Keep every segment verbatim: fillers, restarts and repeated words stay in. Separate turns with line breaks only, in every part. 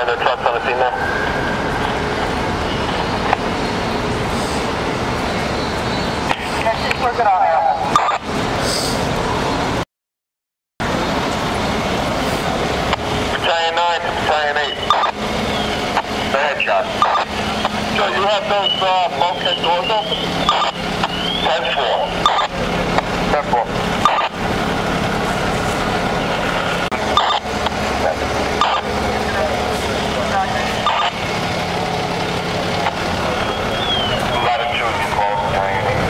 Any other trucks on the scene there?
We're good on here.
Battalion nine to Battalion eight. The headshot. So you have those uh, bulkhead doors open? ten four. ten four. Latitude twelve, Battalion eight.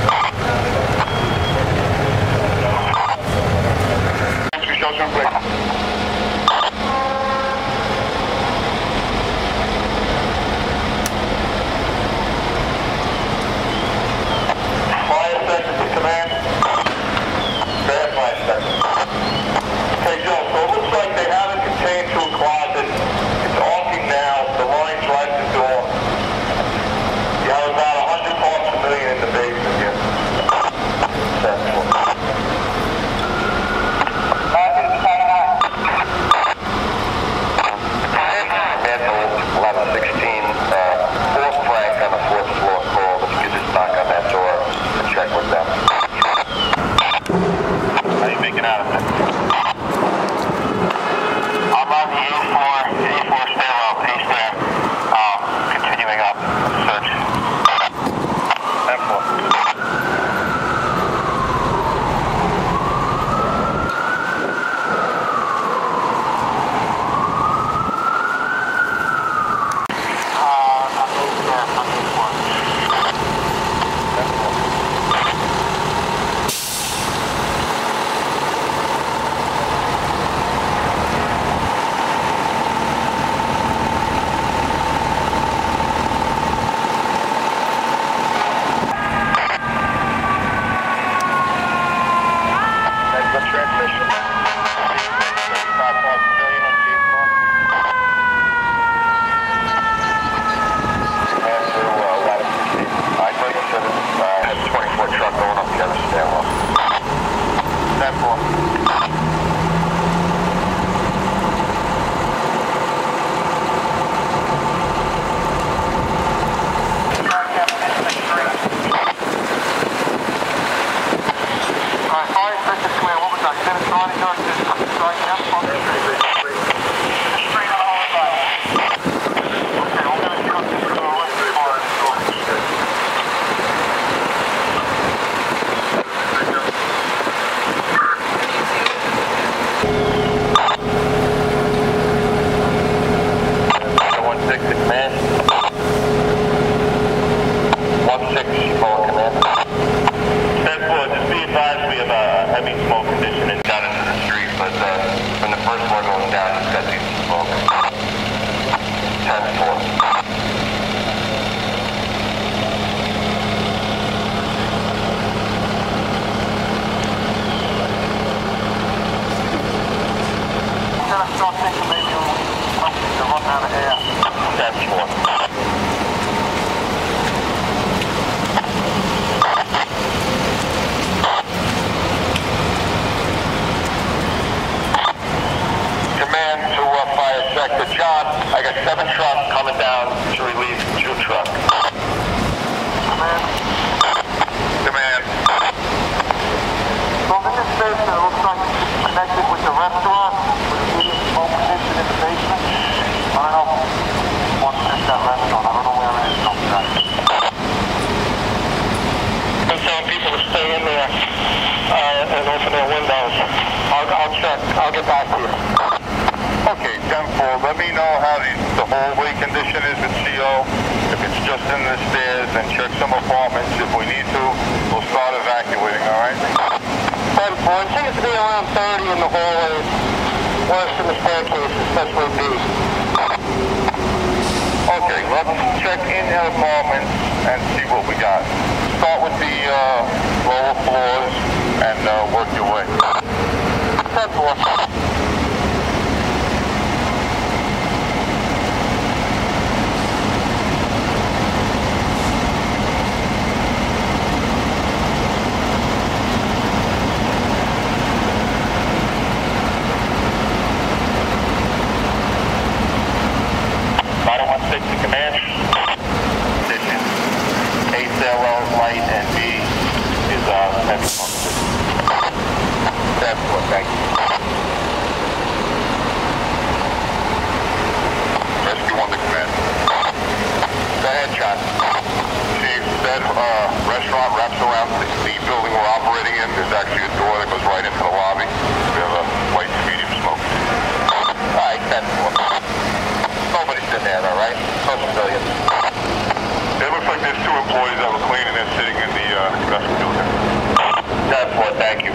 Entry shelter in place. Seven trucks coming down to relieve two trucks. Command. Command.
So in this station, it looks like it's connected with the restaurant, with a medium smoke condition in the basement. I don't know if you want to check that restaurant. I don't know where it is. No,
I'm telling people to stay in there uh, and open their windows. I'll, I'll check. I'll get back to you.
Okay, ten four, let me know how the, the hallway condition is with C O. If it's just in the stairs, then check some apartments. If we need to, we'll start evacuating, all right?
ten four, it seems to be around thirty in the hallways, worse than the staircase, especially B.
Okay, let's check in the apartments and see what we got. Start with the uh, lower floors and uh, work your way.
ten four.
stairwell light, and B is uh, heavy pump system. ten four, thank you. Rescue one to command. Go ahead, John. Chief, that uh, restaurant wraps around the, the building we're operating in. There's actually a door that goes right into the lobby. We have a light to medium smoke. All right, ten four. Nobody's in there, though, right? No civilians. It looks like there's two employees that were cleaning and sitting in the uh, investment building. ten four, thank you.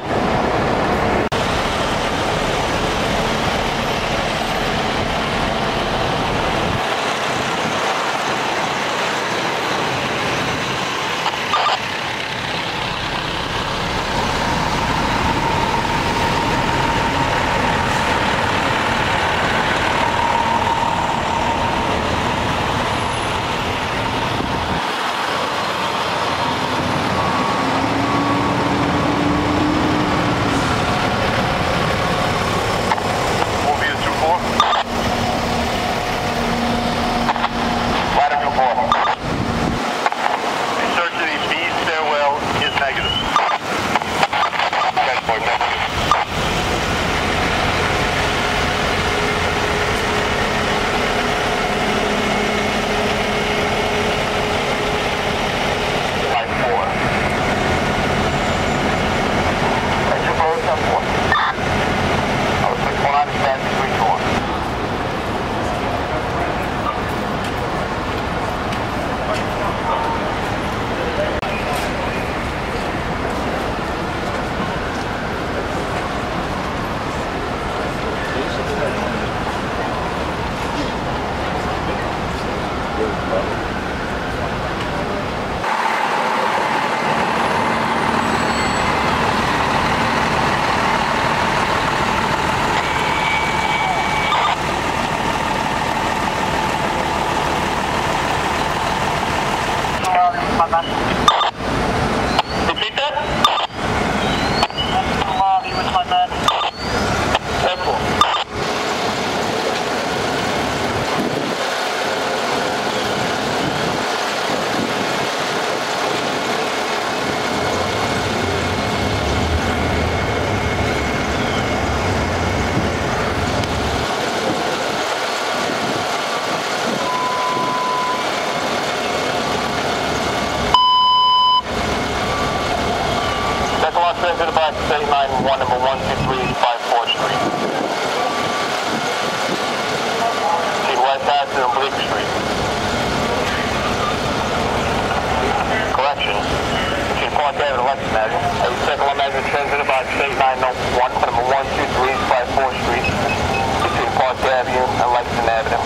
Repeat that? Lobby with my man. Careful. Transmitted by state nine one, number one two three five fourth Street. Team West Accident on Bleecker Street. Correction. Team Park Avenue, Lexington Avenue. Every second one measure transmitted by state nine one, number one two three five fourth Street. Between Park Avenue and Lexington Avenue.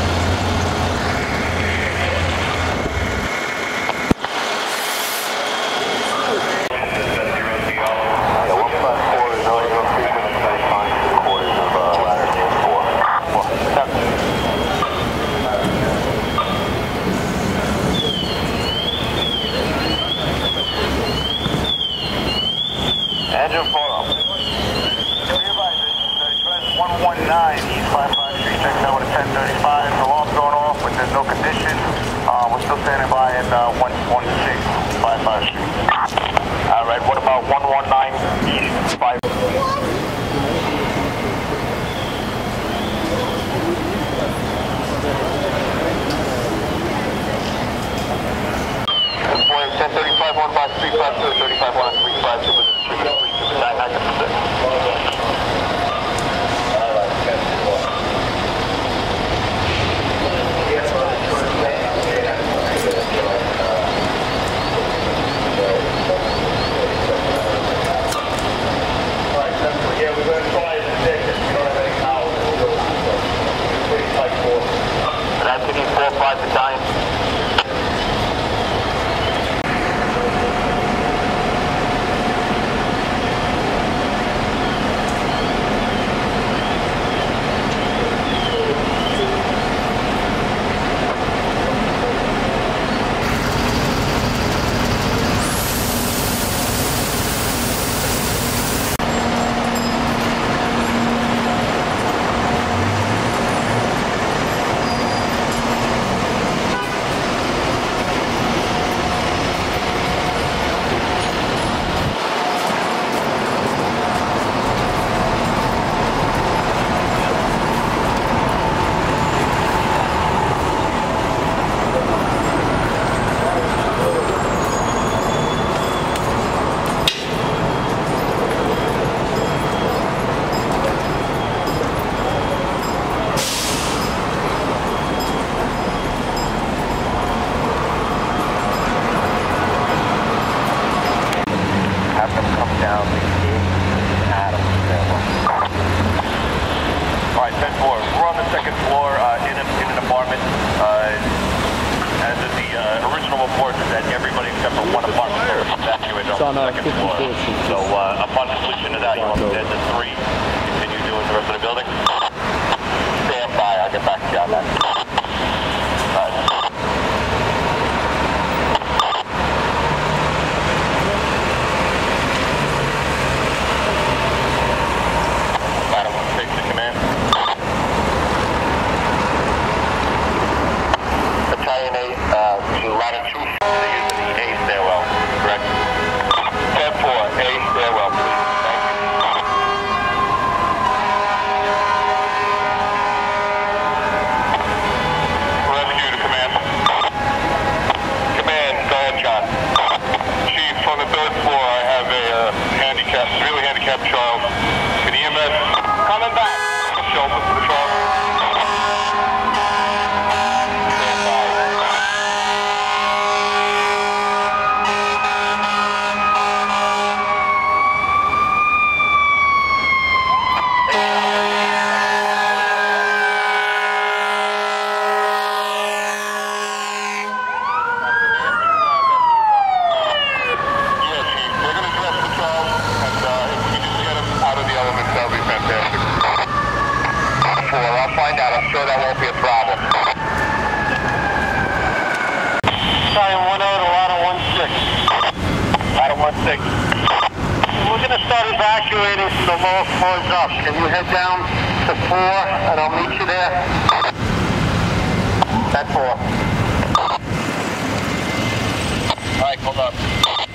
Engine photo. one one nine East five five Street, checks out with a ten thirty-five. Alarm's going off, but there's no condition. Uh, we're still standing by in uh, one one six five five Street.
All right, what about one one nine East five? ten thirty-five, one five three five two, thirty-five, one three five two, three two two nine nine six.
Yeah, we're going to try it today because we don't have any power. Pretty tight for us.
And that's the four five Battalion.
It's on our fifty-fourth sheet.
So uh, upon completion of that, you want to stand to three, continue doing the rest of the building? Stand by, I'll get back to you on that. All right. Battle one six to command. Battalion eight, uh, to ladder two. They're using the A stairwell, correct? ten four, A stairwell, please. Thank you. Rescue to command. Command, go ahead, John. Chief, on the third floor, I have a uh, handicapped, severely handicapped child. Can E M S coming back? Shelter for the child. We're going to start evacuating from the lower floors up. Can you head down to four and I'll meet you there? That's four. All right, hold up.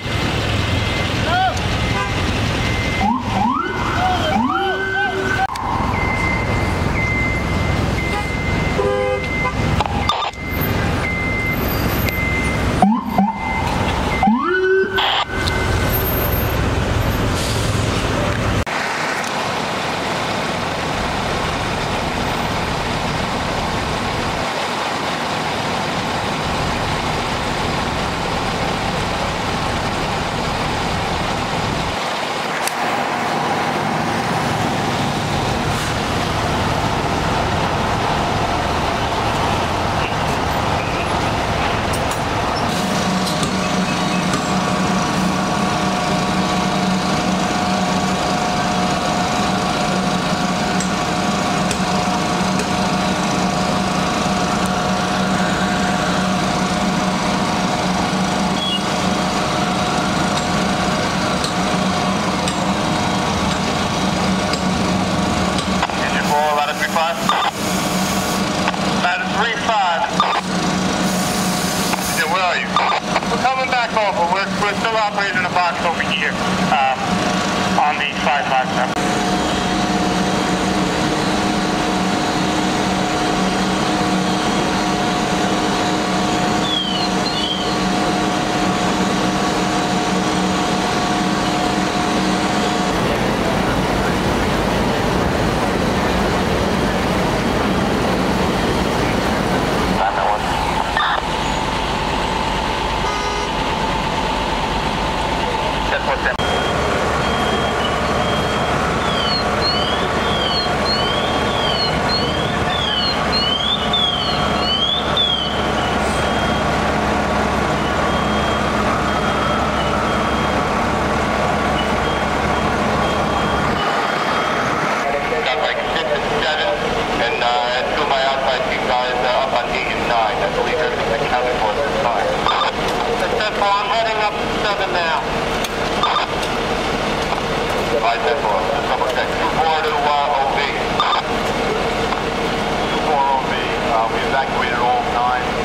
We're still operating in a box over here um, on the five five seven. Evacuated all nine.